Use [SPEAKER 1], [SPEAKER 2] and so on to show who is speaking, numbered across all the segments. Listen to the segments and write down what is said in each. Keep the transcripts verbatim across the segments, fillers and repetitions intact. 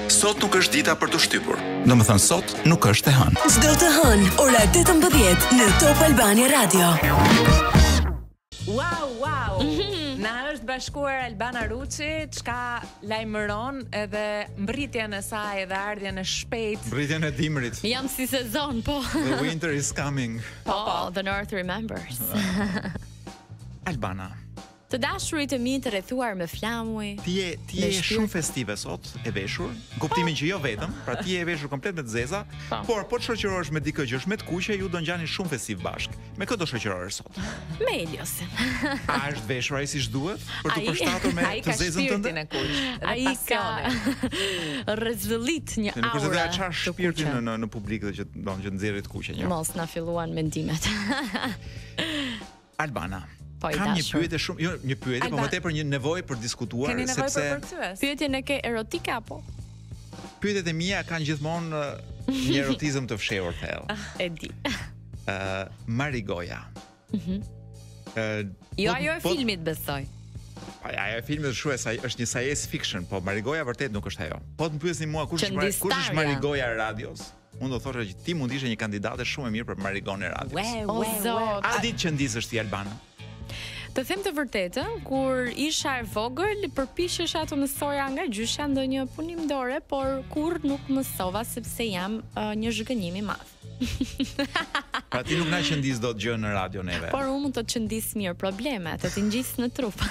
[SPEAKER 1] Sot nuk është dita për të shtypur. Domethënë sot nuk është e hënë.
[SPEAKER 2] Çdo të hënë, ora tetëmbëdhjetë në Top Albania Radio.
[SPEAKER 3] Wow, wow. Na është bashkuar Albana Ruçi, çka lajmëron edhe mbritjen e saj dhe ardhjen e shpejtë.
[SPEAKER 4] Mbritjen e dimrit.
[SPEAKER 5] Jam si sezon, po.
[SPEAKER 4] The winter is coming.
[SPEAKER 5] Po, po, the North remembers.
[SPEAKER 4] Albana.
[SPEAKER 5] Të dashurit e mi të rrethuar me flamuj.
[SPEAKER 4] Ti je ti je shumë festive sot, e veshur. Kuptimin që jo vetëm, pra ti je e veshur komplet me të zeza,
[SPEAKER 5] pa.
[SPEAKER 4] Por po të shoqërohesh me dikë që është me të kuqe, ju do ngjani shumë festiv bashk. Me kë do shoqërohesh sot?
[SPEAKER 5] Me Eliosin.
[SPEAKER 4] A është veshur ai siç duhet për të përshtatur me të zezën tënde?
[SPEAKER 3] Ai ka shpirtin e kuq.
[SPEAKER 5] Ai ka rrezullit një aurë.
[SPEAKER 4] Nuk është edhe çfarë shpirti në në publik që don që nxjerrit të kuqe një.
[SPEAKER 5] Mos na filluan mendimet.
[SPEAKER 4] Albana.
[SPEAKER 5] Po,
[SPEAKER 4] kam një pyetje shumë, jo një pyetje, por më tepër një nevojë për diskutuar,
[SPEAKER 3] Keni nevojë
[SPEAKER 4] sepse
[SPEAKER 3] për përkthyes?
[SPEAKER 5] Pyetjen e ke erotike apo?
[SPEAKER 4] Pyetjet e mia kanë gjithmonë një erotizëm të fshehur thellë.
[SPEAKER 5] E di.
[SPEAKER 4] Ë Marigoja.
[SPEAKER 5] Mhm.
[SPEAKER 4] Ë
[SPEAKER 5] Jo ajo e filmit besoj.
[SPEAKER 4] Ajo e filmit është shumë është një science fiction, po Marigoja vërtet nuk është ajo. Po të pyesni mua kush është kush është Marigoja e radios? Unë do thosha që ti mund ishe një kandidate shumë e mirë për Marigon e radios.
[SPEAKER 5] O zot.
[SPEAKER 4] A ditë që ndisesh ti Albana?
[SPEAKER 5] Të them të vërtetën, kur isha e vogël, përpiqesha të mësoja nga gjyshja ndonjë punim dore, por kurrë nuk mësova sepse jam uh, një zhgënjim i madh.
[SPEAKER 4] Pra ti nuk na qëndis dot gjë në radio neve.
[SPEAKER 5] Por unë mund të qëndis mirë probleme, të të ngjis në trup.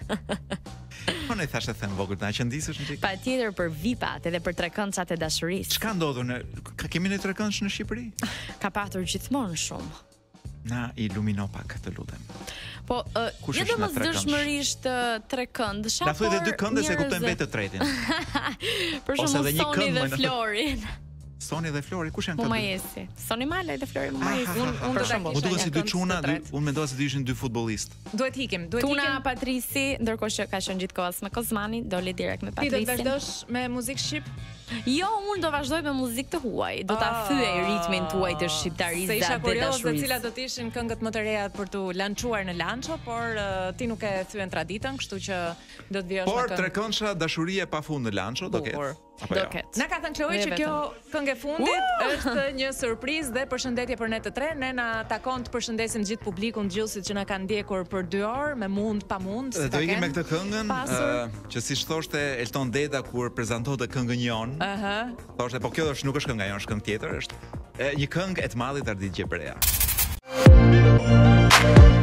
[SPEAKER 4] Po ne thashë them vogël, na qëndisësh në çik.
[SPEAKER 5] Patjetër për vipat edhe për trekëndshat e dashurisë.
[SPEAKER 4] Çka ndodhur në ka kemi ne trekëndsh në Shqipëri?
[SPEAKER 5] Ka patur gjithmonë shumë.
[SPEAKER 4] Na ilumino pak, të lutem.
[SPEAKER 5] Po, uh, jo domosdoshmërisht trekëndsha,
[SPEAKER 4] na thuaj edhe dy kënde se kuptojmë vetë të tretin.
[SPEAKER 5] Për shembull Soni dhe Florin.
[SPEAKER 4] Soni dhe Flori, kush janë këta?
[SPEAKER 5] Po Majesi. Soni Mala dhe Flori Majesi.
[SPEAKER 3] Unë unë do ta kisha.
[SPEAKER 4] Mu duket si dy çuna, unë mendova se dy ishin dy futbollistë.
[SPEAKER 3] Duhet ikim, duhet ikim.
[SPEAKER 5] Tuna Patrisi, ndërkohë që ka qenë gjithkohës me Kozmanin, doli direkt me Patrisin.
[SPEAKER 3] Ti do të vazhdosh me muzikë shqip?
[SPEAKER 5] Jo, unë do vazhdoj me muzikë të huaj. Do ta thyej ritmin tuaj të shqiptarisë
[SPEAKER 3] dhe
[SPEAKER 5] dashurisë.
[SPEAKER 3] Se isha kurioze cilat do të ishin këngët më të reja për të lançuar në lanço, por uh, ti nuk e thyen traditën, kështu që do të vjesh me këngë.
[SPEAKER 4] Por trekëndsha dashurie pafund në lanço do ketë.
[SPEAKER 5] Do ketë.
[SPEAKER 3] Na ka thënë Chloe që kjo këngë e fundit është një surprizë dhe përshëndetje për ne të tre. Ne na takon të përshëndesim gjithë publikun, dëgjuesit që na kanë ndjekur për dy orë me mund pa mund.
[SPEAKER 4] Do ikim me këtë këngën, që siç thoshte Elton Deda kur prezantonte këngën jon.
[SPEAKER 3] Aha.
[SPEAKER 4] Thoshte, po kjo është nuk është kënga jon, është këngë tjetër, është një këngë e të mallit Ardit Gjebrea.